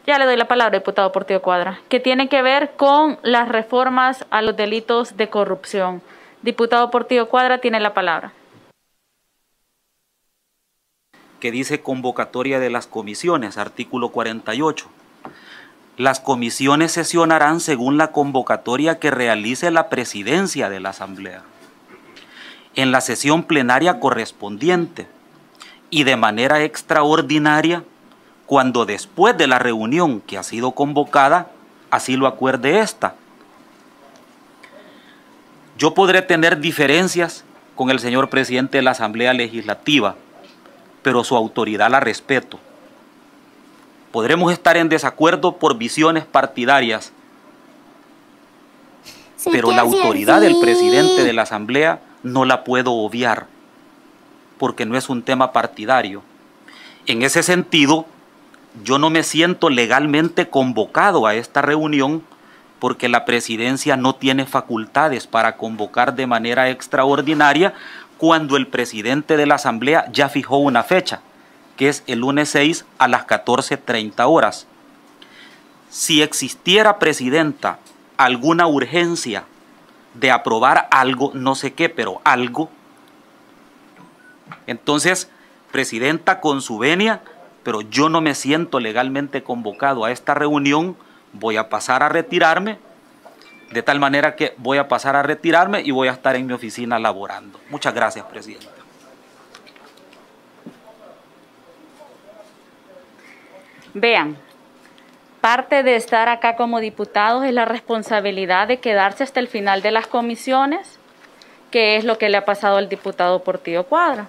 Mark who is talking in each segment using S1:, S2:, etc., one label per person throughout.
S1: Ya le doy la palabra, diputado Portillo Cuadra, que tiene que ver con las reformas a los delitos de corrupción. Diputado Portillo Cuadra tiene la palabra.
S2: Que dice convocatoria de las comisiones, artículo 48. Las comisiones sesionarán según la convocatoria que realice la presidencia de la Asamblea en la sesión plenaria correspondiente y de manera extraordinaria cuando después de la reunión que ha sido convocada así lo acuerde esta. Yo podré tener diferencias con el señor presidente de la Asamblea Legislativa, pero su autoridad la respeto. Podremos estar en desacuerdo por visiones partidarias, pero la autoridad del presidente de la Asamblea no la puedo obviar, porque no es un tema partidario. En ese sentido, yo no me siento legalmente convocado a esta reunión porque la presidencia no tiene facultades para convocar de manera extraordinaria cuando el presidente de la Asamblea ya fijó una fecha, que es el lunes 6 a las 14:30 horas. Si existiera, presidenta, alguna urgencia de aprobar algo, no sé qué, pero algo, entonces, presidenta, con su venia, pero yo no me siento legalmente convocado a esta reunión, voy a pasar a retirarme, de tal manera que voy a pasar a retirarme y voy a estar en mi oficina laborando. Muchas gracias, presidenta.
S1: Vean, parte de estar acá como diputados es la responsabilidad de quedarse hasta el final de las comisiones, que es lo que le ha pasado al diputado Portillo Cuadra.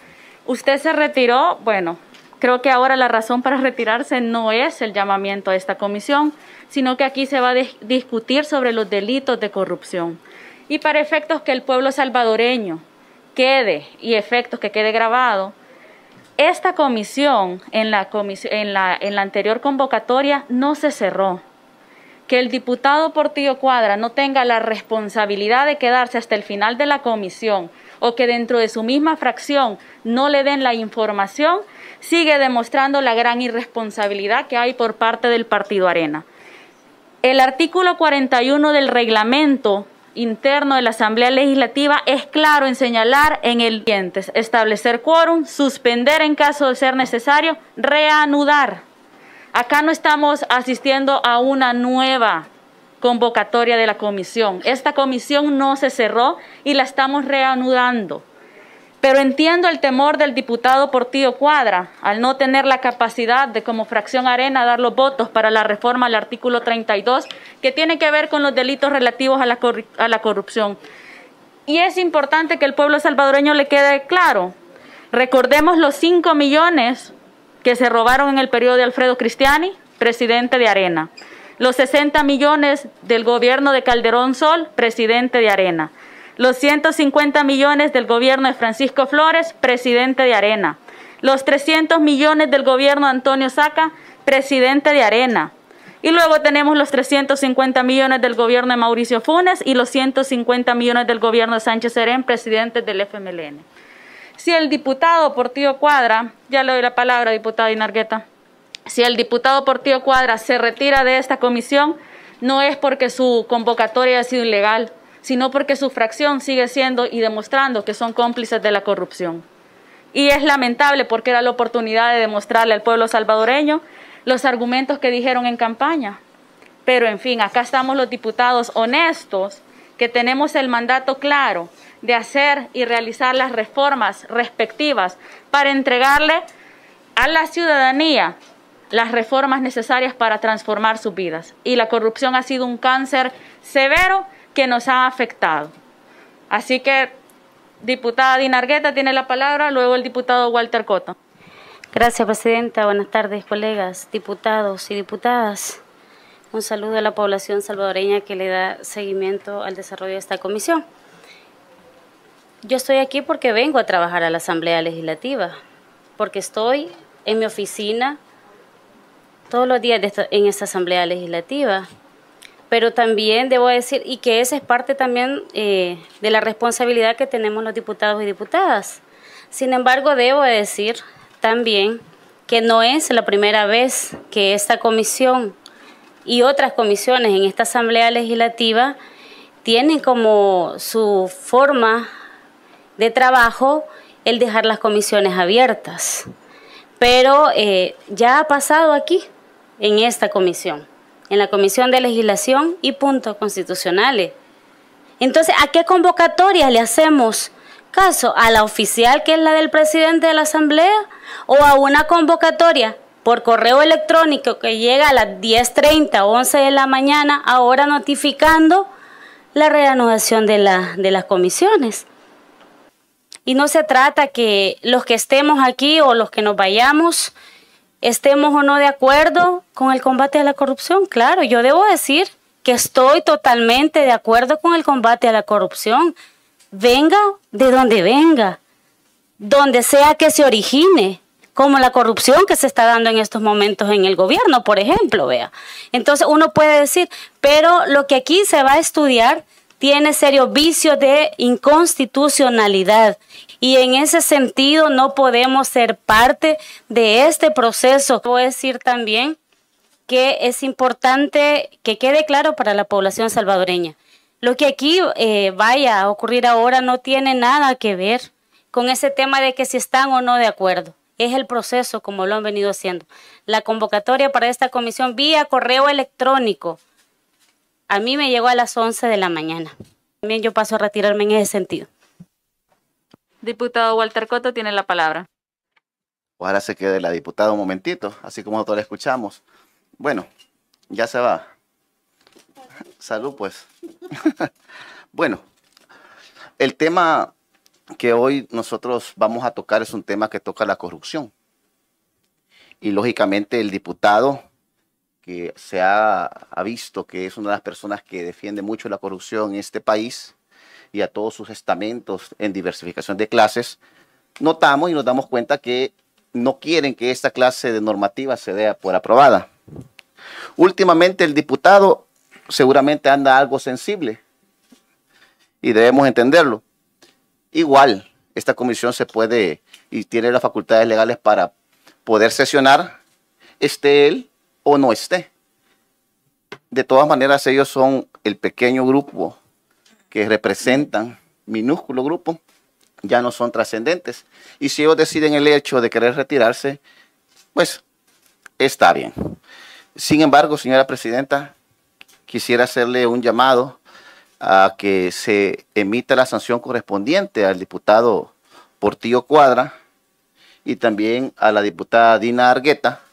S1: Usted se retiró, bueno, creo que ahora la razón para retirarse no es el llamamiento a esta comisión, sino que aquí se va a discutir sobre los delitos de corrupción. Y para efectos que el pueblo salvadoreño quede, y efectos que quede grabado, esta comisión en la anterior convocatoria no se cerró. Que el diputado Portillo Cuadra no tenga la responsabilidad de quedarse hasta el final de la comisión o que dentro de su misma fracción no le den la información, sigue demostrando la gran irresponsabilidad que hay por parte del Partido Arena. El artículo 41 del reglamento interno de la Asamblea Legislativa es claro en señalar en el siguiente: establecer quórum, suspender en caso de ser necesario, reanudar. Acá no estamos asistiendo a una nueva convocatoria de la comisión. Esta comisión no se cerró y la estamos reanudando. Pero entiendo el temor del diputado Portillo Cuadra al no tener la capacidad de como fracción Arena dar los votos para la reforma al artículo 32 que tiene que ver con los delitos relativos a la corrupción. Y es importante que el pueblo salvadoreño le quede claro. Recordemos los 5 millones que se robaron en el periodo de Alfredo Cristiani, presidente de Arena. Los 60 millones del gobierno de Calderón Sol, presidente de Arena. Los 150 millones del gobierno de Francisco Flores, presidente de Arena. Los 300 millones del gobierno de Antonio Saca, presidente de Arena. Y luego tenemos los 350 millones del gobierno de Mauricio Funes y los 150 millones del gobierno de Sánchez Serén, presidente del FMLN. Si el diputado Portillo Cuadra, ya le doy la palabra, diputada Dinargueta, si el diputado Portillo Cuadra se retira de esta comisión, no es porque su convocatoria ha sido ilegal, sino porque su fracción sigue siendo y demostrando que son cómplices de la corrupción. Y es lamentable porque era la oportunidad de demostrarle al pueblo salvadoreño los argumentos que dijeron en campaña. Pero en fin, acá estamos los diputados honestos, que tenemos el mandato claro de hacer y realizar las reformas respectivas para entregarle a la ciudadanía las reformas necesarias para transformar sus vidas. Y la corrupción ha sido un cáncer severo que nos ha afectado. Así que, diputada Dinargueta tiene la palabra, luego el diputado Walter Cotto.
S3: Gracias, presidenta. Buenas tardes, colegas, diputados y diputadas. Un saludo a la población salvadoreña que le da seguimiento al desarrollo de esta comisión. Yo estoy aquí porque vengo a trabajar a la Asamblea Legislativa, porque estoy en mi oficina todos los días en esta Asamblea Legislativa. Pero también debo decir, y que esa es parte también de la responsabilidad que tenemos los diputados y diputadas. Sin embargo, debo decir también que no es la primera vez que esta comisión y otras comisiones en esta Asamblea Legislativa tienen como su forma de trabajo el dejar las comisiones abiertas. Pero ya ha pasado aquí, en esta comisión, en la Comisión de Legislación y Puntos Constitucionales. Entonces, ¿a qué convocatoria le hacemos caso? ¿A la oficial, que es la del presidente de la Asamblea? ¿O a una convocatoria por correo electrónico que llega a las 10:30 o 11 de la mañana, ahora notificando la reanudación de las comisiones? Y no se trata que los que estemos aquí o los que nos vayamos estemos o no de acuerdo con el combate a la corrupción. Claro, yo debo decir que estoy totalmente de acuerdo con el combate a la corrupción. Venga de donde sea que se origine, como la corrupción que se está dando en estos momentos en el gobierno, por ejemplo, vea. Entonces uno puede decir, pero lo que aquí se va a estudiar tiene serios vicios de inconstitucionalidad y en ese sentido no podemos ser parte de este proceso. Puedo decir también que es importante que quede claro para la población salvadoreña. Lo que aquí vaya a ocurrir ahora no tiene nada que ver con ese tema de que si están o no de acuerdo. Es el proceso como lo han venido haciendo. La convocatoria para esta comisión vía correo electrónico a mí me llegó a las 11 de la mañana. También yo paso a retirarme en ese sentido.
S1: Diputado Walter Cotto tiene la palabra.
S4: Ojalá se quede la diputada un momentito, así como nosotros la escuchamos. Bueno, ya se va. Salud, pues. Bueno, el tema que hoy nosotros vamos a tocar es un tema que toca la corrupción. Y lógicamente el diputado que se ha visto que es una de las personas que defiende mucho la corrupción en este país y a todos sus estamentos en diversificación de clases, notamos y nos damos cuenta que no quieren que esta clase de normativa se dé por aprobada. Últimamente el diputado seguramente anda algo sensible y debemos entenderlo. Igual, esta comisión se puede y tiene las facultades legales para poder sesionar, esté él o no esté. De todas maneras, ellos son el pequeño grupo que representan, minúsculo grupo, ya no son trascendentes. Y si ellos deciden el hecho de querer retirarse, pues está bien. Sin embargo, señora presidenta, quisiera hacerle un llamado a que se emita la sanción correspondiente al diputado Portillo Cuadra y también a la diputada Dina Argueta,